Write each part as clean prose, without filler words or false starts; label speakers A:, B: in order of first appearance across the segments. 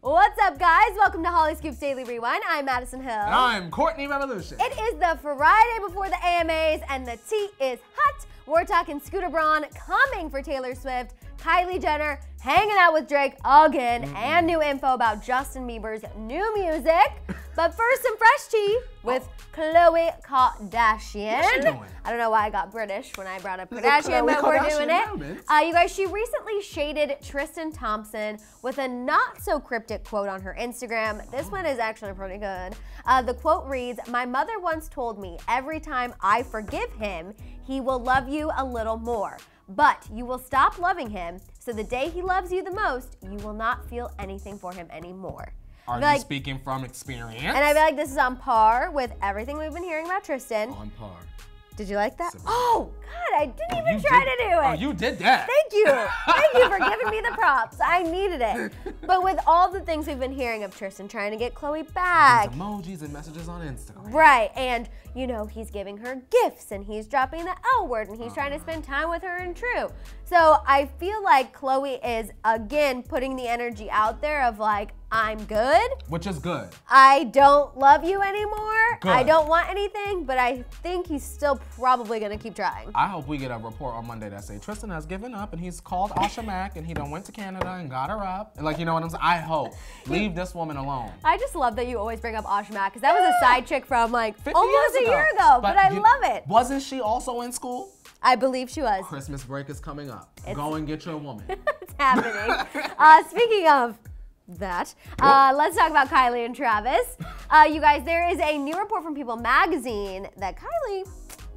A: What's up, guys? Welcome to Hollyscoop's Daily Rewind. I'm Madison Hill.
B: And I'm Courtney Revolution.
A: It is the Friday before the AMAs, and the tea is hot. We're talking Scooter Braun coming for Taylor Swift, Kylie Jenner hanging out with Drake again, and new info about Justin Bieber's new music. But first, some fresh tea with Khloe Kardashian.
B: What's she doing?
A: I don't know why I got British when I brought up Kardashian, but we're doing it. You guys, she recently shaded Tristan Thompson with a not so cryptic quote on her Instagram. This one is actually pretty good. The quote reads, "My mother once told me every time I forgive him, he will love you a little more. But you will stop loving him, so the day he loves you the most, you will not feel anything for him anymore."
B: Are you speaking from experience?
A: And I feel like this is on par with everything we've been hearing about Tristan.
B: On par.
A: Did you like that? Oh, God, I didn't even try to do it.
B: Oh, you did that.
A: Thank you. Thank you for giving me the props. I needed it. But with all the things we've been hearing of Tristan trying to get Khloe back.
B: These emojis and messages on Instagram.
A: Right, and you know, he's giving her gifts and he's dropping the L word and he's trying to spend time with her and True. So I feel like Khloe is, again, putting the energy out there of like, I'm good.
B: Which is good.
A: I don't love you anymore.
B: Good.
A: I don't want anything, but I think he's still probably gonna keep trying.
B: I hope we get a report on Monday that say Tristan has given up and he's called Asha Mack and he done went to Canada and got her up. And like, you know what I'm saying? I hope. Leave this woman alone.
A: I just love that you always bring up Asha Mack, because that was a side chick from like
B: 50
A: almost
B: years
A: a year ago, but I love it.
B: Wasn't she also in school?
A: I believe she was.
B: Christmas break is coming up. Go and get your woman.
A: It's happening. Speaking of that, let's talk about Kylie and Travis. You guys, there is a new report from People magazine that Kylie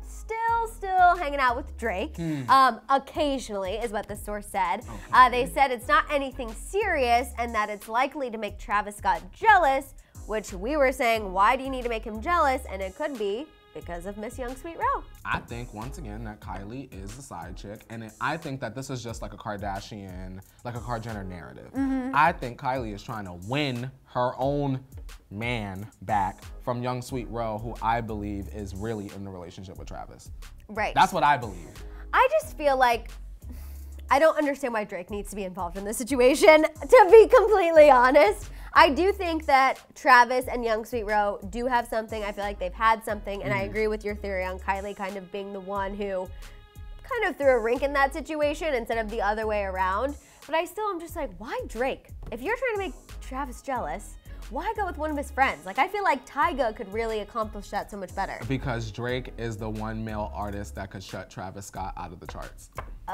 A: still hanging out with Drake. Occasionally is what the source said. They said it's not anything serious and that it's likely to make Travis Scott jealous, which we were saying, why do you need to make him jealous? And it could be because of Miss Young Sweet Row.
B: I think, once again, that Kylie is the side chick, and I think that this is just like a Kardashian, like a Kar Jenner narrative. I think Kylie is trying to win her own man back from Young Sweet Row, who I believe is really in the relationship with Travis.
A: Right.
B: That's what I believe.
A: I just feel like I don't understand why Drake needs to be involved in this situation, to be completely honest. I do think that Travis and Young Sweet Row do have something. I feel like they've had something, and I agree with your theory on Kylie kind of being the one who kind of threw a rink in that situation instead of the other way around. But I still am just like, why Drake? If you're trying to make Travis jealous, why go with one of his friends? Like, I feel like Tyga could really accomplish that so much better.
B: Because Drake is the one male artist that could shut Travis Scott out of the charts.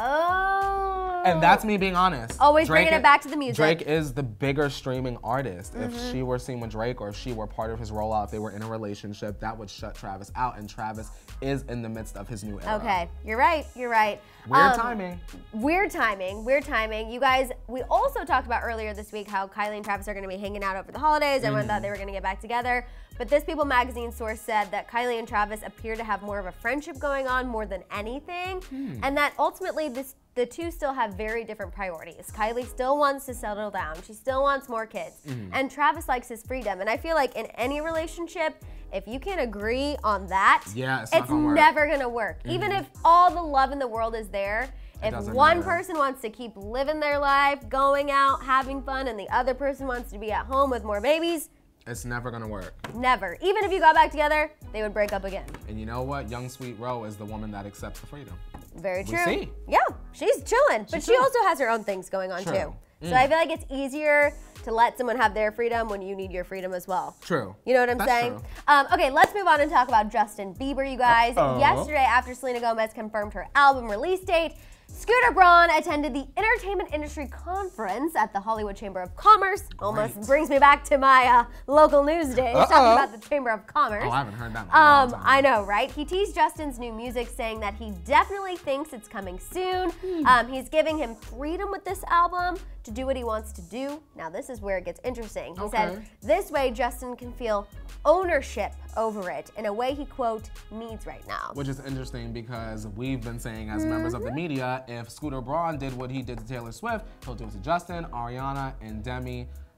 A: Oh.
B: And that's me being honest.
A: Always bringing it back to the music.
B: Drake is the bigger streaming artist. If she were seen with Drake or if she were part of his rollout, if they were in a relationship, that would shut Travis out. And Travis is in the midst of his new era.
A: Okay, you're right, you're right.
B: Weird timing.
A: Weird timing, weird timing. You guys, we also talked about earlier this week how Kylie and Travis are gonna be hanging out over the holidays. Everyone thought they were gonna get back together. But this People magazine source said that Kylie and Travis appear to have more of a friendship going on more than anything. And that ultimately the two still have very different priorities. Kylie still wants to settle down. She still wants more kids. And Travis likes his freedom. And I feel like in any relationship, if you can't agree on that, it's never gonna work. Even if all the love in the world is there, if one person wants to keep living their life, going out, having fun, and the other person wants to be at home with more babies,
B: it's never gonna work.
A: Never. Even if you got back together, they would break up again.
B: And you know what? Young Sweet Row is the woman that accepts the freedom.
A: Very true.
B: We see.
A: Yeah, she's chilling, but she also has her own things going on too. So I feel like it's easier to let someone have their freedom when you need your freedom as well.
B: True.
A: You know what I'm saying? Okay, let's move on and talk about Justin Bieber, you guys. Yesterday, after Selena Gomez confirmed her album release date, Scooter Braun attended the Entertainment Industry Conference at the Hollywood Chamber of Commerce. Almost brings me back to my local news days, talking about the Chamber of Commerce.
B: Oh, I haven't heard that in a long time.
A: I know, right? He teased Justin's new music, saying that he definitely thinks it's coming soon. He's giving him freedom with this album to do what he wants to do. Now, this is where it gets interesting. He said, this way Justin can feel ownership over it in a way he, quote, needs right now.
B: Which is interesting because we've been saying as members of the media, if Scooter Braun did what he did to Taylor Swift, he'll do it to Justin, Ariana, and Demi.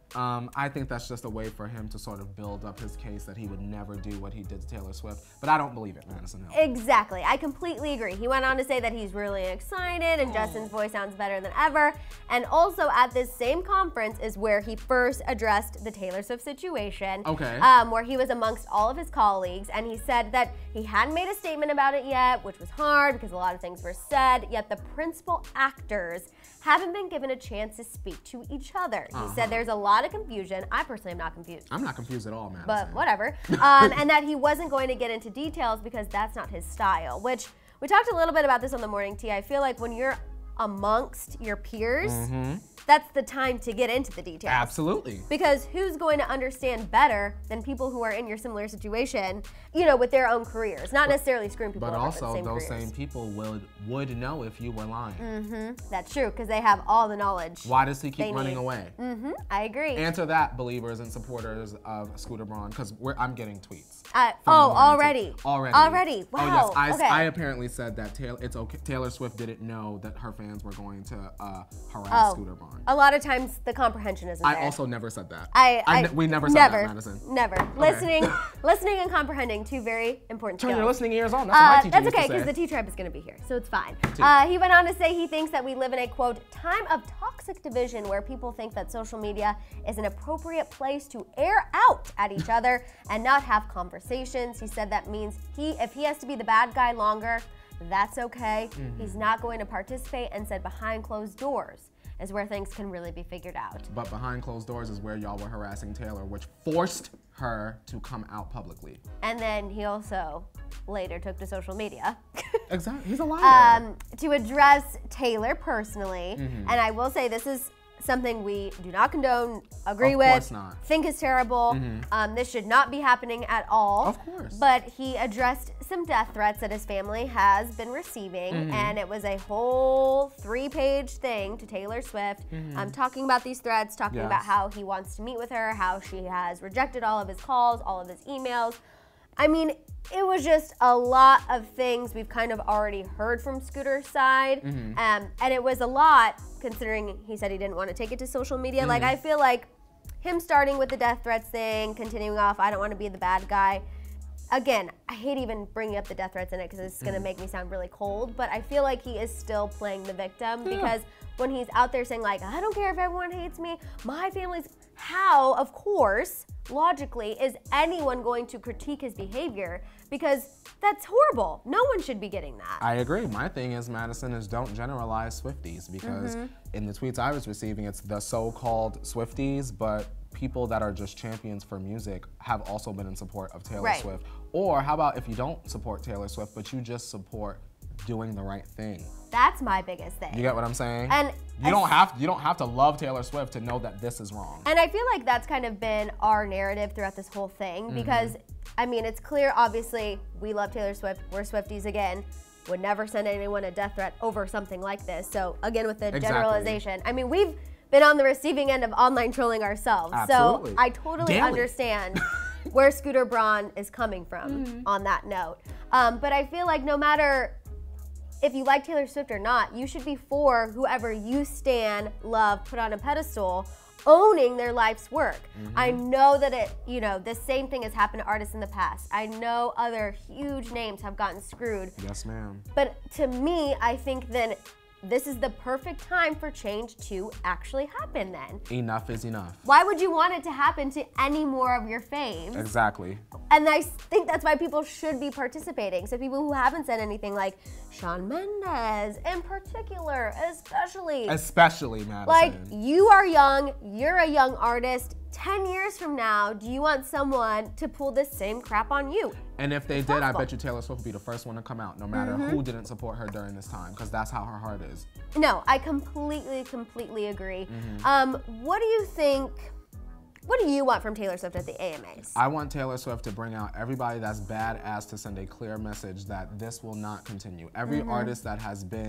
B: I think that's just a way for him to sort of build up his case that he would never do what he did to Taylor Swift. But I don't believe it, Madison Hill.
A: Exactly. I completely agree. He went on to say that he's really excited and Justin's voice sounds better than ever. And also at this same conference is where he first addressed the Taylor Swift situation.
B: Okay.
A: Where he was amongst all of his colleagues, and he said that he hadn't made a statement about it yet, which was hard because a lot of things were said, yet the principal actors haven't been given a chance to speak to each other. He said there's a lot of confusion. I personally am not confused.
B: I'm not confused at all, Madison.
A: But whatever. And that he wasn't going to get into details because that's not his style, which we talked a little bit about this on the Morning Tea. I feel like when you're amongst your peers, that's the time to get into the details.
B: Absolutely.
A: Because who's going to understand better than people who are in your similar situation, you know, with their own careers, not necessarily screwing people over
B: But
A: with the
B: also,
A: same
B: those
A: careers.
B: same people would know if you were lying.
A: That's true, because they have all the knowledge.
B: Why does he keep
A: they
B: running
A: need.
B: away?
A: I agree.
B: Answer that, believers and supporters of Scooter Braun, because I'm getting tweets.
A: Already.
B: Already.
A: Wow.
B: Oh yes,
A: okay.
B: I apparently said that Taylor Swift didn't know that her fans were going to harass Scooter Braun.
A: A lot of times the comprehension isn't there.
B: I also never said that. We never said that, Madison.
A: Never.
B: Okay.
A: Listening and comprehending, two very important
B: Turn
A: skills.
B: your listening ears on. That's what my teacher
A: That's
B: used to
A: okay,
B: say.
A: because the T-Tribe is going to be here, so it's fine. He went on to say he thinks that we live in a, quote, time of toxic division where people think that social media is an appropriate place to air out at each other and not have conversations. He said that means if he has to be the bad guy longer, that's okay. He's not going to participate, and said behind closed doors is where things can really be figured out.
B: But behind closed doors is where y'all were harassing Taylor, which forced her to come out publicly.
A: And then he also later took to social media.
B: Exactly. He's a liar.
A: To address Taylor personally, and I will say this is something we do not condone, agree with,
B: Of course not.
A: think is terrible. This should not be happening at all.
B: Of course.
A: But he addressed some death threats that his family has been receiving, and it was a whole 3-page thing to Taylor Swift, talking about these threats, talking about how he wants to meet with her, how she has rejected all of his calls, all of his emails. I mean, it was just a lot of things we've kind of already heard from Scooter's side, and it was a lot considering he said he didn't want to take it to social media. Like, I feel like him starting with the death threats thing, continuing off, I don't want to be the bad guy. Again, I hate even bringing up the death threats in it because it's going to make me sound really cold, but I feel like he is still playing the victim because when he's out there saying, like, I don't care if everyone hates me, my family's... How, of course, logically, is anyone going to critique his behavior? Because that's horrible. No one should be getting that.
B: I agree. My thing is, Madison, is don't generalize Swifties, because in the tweets I was receiving, it's the so-called Swifties, but people that are just champions for music have also been in support of Taylor Swift. Or how about if you don't support Taylor Swift, but you just support doing the right thing?
A: That's my biggest thing.
B: You get what I'm saying?
A: And
B: you don't have to love Taylor Swift to know that this is wrong.
A: And I feel like that's kind of been our narrative throughout this whole thing because, I mean, it's clear, obviously, we love Taylor Swift. We're Swifties again. Would never send anyone a death threat over something like this. So again, with the generalization, I mean, we've been on the receiving end of online trolling ourselves.
B: Absolutely.
A: So I totally understand where Scooter Braun is coming from on that note. But I feel like no matter if you like Taylor Swift or not, you should be for whoever you stan, love, put on a pedestal, owning their life's work. I know that the same thing has happened to artists in the past. I know other huge names have gotten screwed.
B: Yes, ma'am.
A: But to me, I think then this is the perfect time for change to actually happen then.
B: Enough is enough.
A: Why would you want it to happen to any more of your faves?
B: Exactly.
A: And I think that's why people should be participating. So people who haven't said anything, like Shawn Mendes in particular, especially.
B: Especially, Madison.
A: Like, you are young, you're a young artist. 10 years from now, do you want someone to pull this same crap on you?
B: And if they did, I bet you Taylor Swift would be the first one to come out, no matter who didn't support her during this time, because that's how her heart is.
A: No, I completely agree. What do you think, what do you want from Taylor Swift at the AMAs?
B: I want Taylor Swift to bring out everybody that's badass to send a clear message that this will not continue. Every artist that has been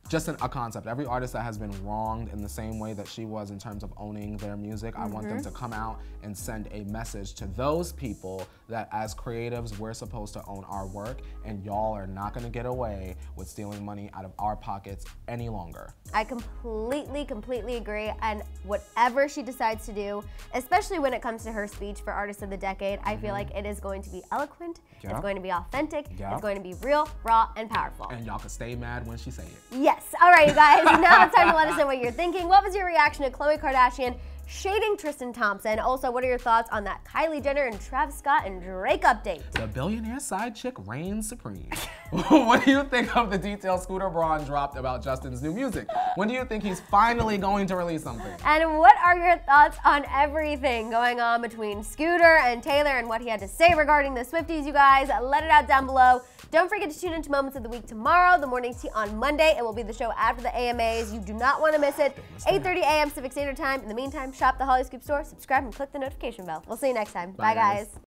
B: just a concept. Every artist that has been wronged in the same way that she was in terms of owning their music, I want them to come out and send a message to those people that as creatives, we're supposed to own our work, and y'all are not gonna get away with stealing money out of our pockets any longer.
A: I completely agree, and whatever she decides to do, especially when it comes to her speech for Artist of the Decade, I feel like it is going to be eloquent, it's going to be authentic, it's going to be real, raw, and powerful.
B: And y'all can stay mad when she say it.
A: Yes. All right, you guys, now it's time to let us know what you're thinking. What was your reaction to Khloe Kardashian shading Tristan Thompson? Also, what are your thoughts on that Kylie Jenner and Travis Scott and Drake update?
B: The billionaire side chick reigns supreme. What do you think of the details Scooter Braun dropped about Justin's new music? When do you think he's finally going to release something?
A: And what are your thoughts on everything going on between Scooter and Taylor and what he had to say regarding the Swifties, you guys? Let it out down below. Don't forget to tune into Moments of the Week tomorrow, the morning tea on Monday. It will be the show after the AMAs. You do not want to miss it. 8:30 a.m. Pacific Standard Time. In the meantime, shop the Hollyscoop store, subscribe, and click the notification bell. We'll see you next time. Bye, guys.